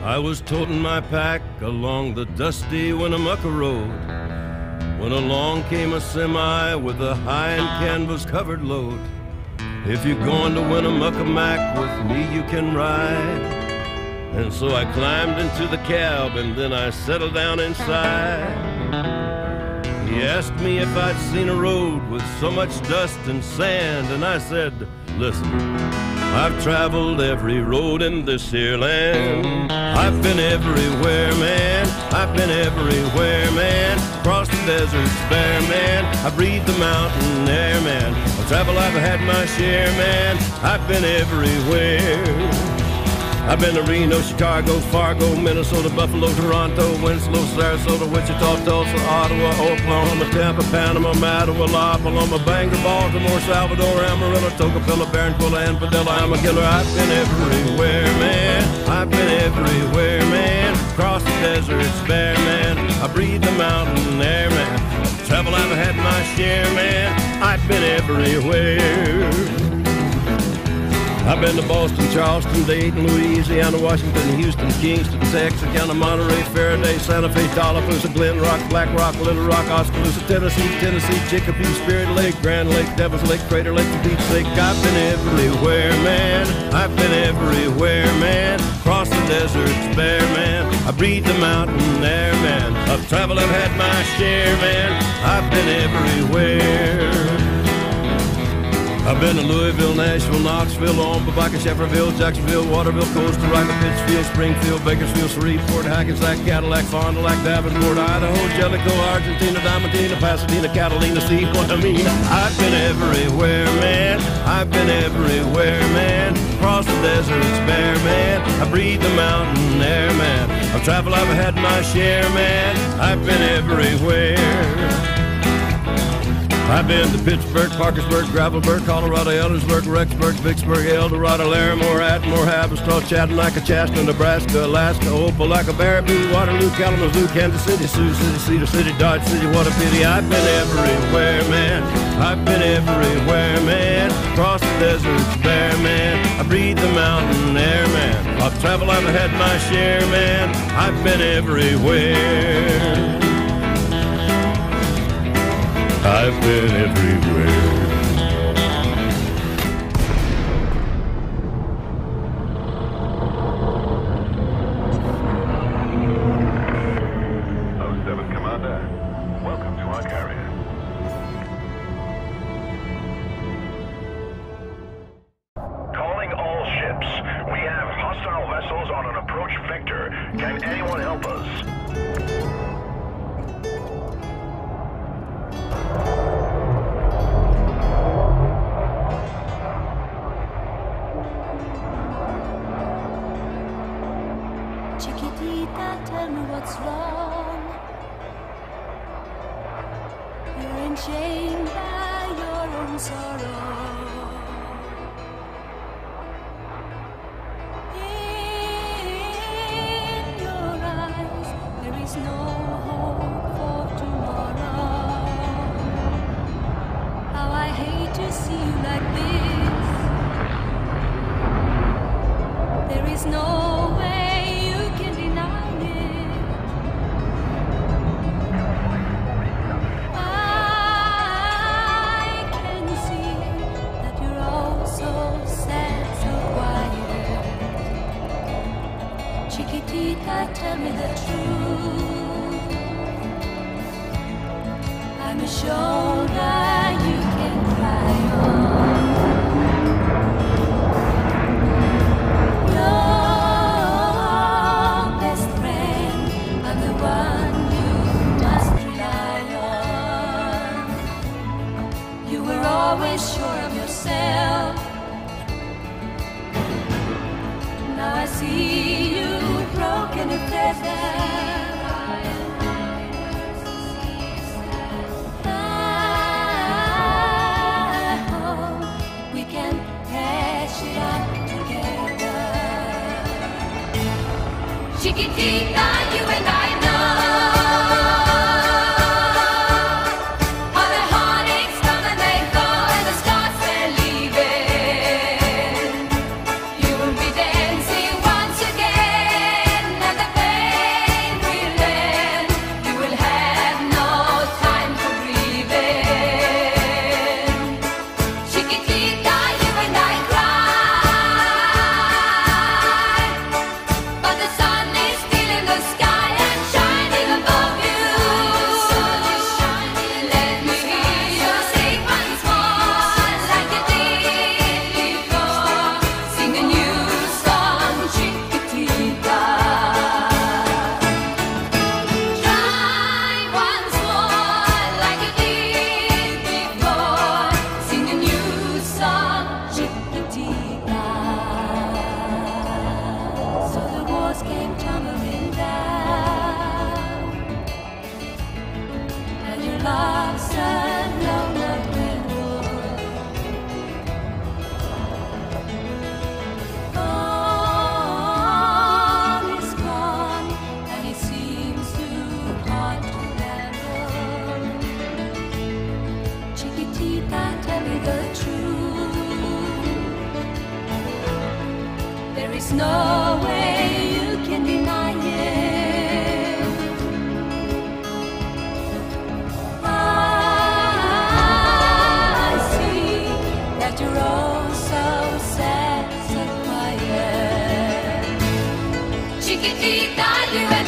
I was toting my pack along the dusty Winnemucca road when along came a semi with a high and canvas-covered load. If you're going to Winnemucca Mac with me, you can ride. And so I climbed into the cab and then I settled down inside. He asked me if I'd seen a road with so much dust and sand, and I said, listen, I've traveled every road in this here land. I've been everywhere, man. I've been everywhere, man. Across the deserts bare, man. I breathe the mountain air, man. I've traveled, I've had my share, man. I've been everywhere. I've been to Reno, Chicago, Fargo, Minnesota, Buffalo, Toronto, Winslow, Sarasota, Wichita, Tulsa, Ottawa, Oklahoma, Tampa, Panama, Mattawa, La Paloma, Bangor, Baltimore, Salvador, Amarillo, Tocopilla, Barranquilla, and Padilla. I'm a killer. I've been everywhere, man. I've been everywhere, man. Across the deserts bare, man. I breathe the mountain air, man. Travel, I've had my share, man. I've been everywhere. I've been to Boston, Charleston, Dayton, Louisiana, Washington, Houston, Kingston, Texarkana, Monterey, Faraday, Santa Fe, Tallapoosa, Glen Rock, Black Rock, Little Rock, Oskaloosa, Tennessee, Chicopee, Spirit Lake, Grand Lake, Devil's Lake, Crater Lake, the Beach Lake. I've been everywhere, man. I've been everywhere, man. Across the deserts bare, man. I breathe the mountain air, man. I've traveled, I've had my share, man. I've been everywhere. I've been to Louisville, Nashville, Knoxville, Omaha, Shefferville, Jacksonville, Waterville, Costa Rica, Pittsfield, Springfield, Bakersfield, Shreveport, Hackensack, Cadillac, Fond du Lac, Davenport, Idaho, Jellicoe, Argentina, Diamantina, Pasadena, Catalina, see what I mean? I've been everywhere, man. I've been everywhere, man. Across the deserts bare, man. I breathe the mountain air, man. I've traveled, I've had my share, man. I've been everywhere. I've been to Pittsburgh, Parkersburg, Gravelburg, Colorado, Eldersburg, Rexburg, Vicksburg, El Dorado, Larimore, Atmore, Haverstraw, Chattanooga, Chastity, Nebraska, Alaska, Opelika, Baraboo, Waterloo, Kalamazoo, Kansas City, Sioux City, Cedar City, Dodge City. What a pity. I've been everywhere, man. I've been everywhere, man. Across the deserts bare, man. I breathe the mountain air, man. I've traveled, I've had my share, man. I've been everywhere. I've been everywhere. Chiquitita, tell me what's wrong. You're enchained by your own sorrow. In your eyes, there is no hope for tomorrow. How I hate to see you like this. There is no way Chiquitita, tell me the truth. I'm a shoulder you can cry on. Your best friend, I'm the one you must rely on. You were always sure of yourself. Now I see you broken and feathered. I hope we can patch it up together. Chiquitita, you and I know. is no way you can deny it. I see that you're all so sad, so quiet. Chiquitita, you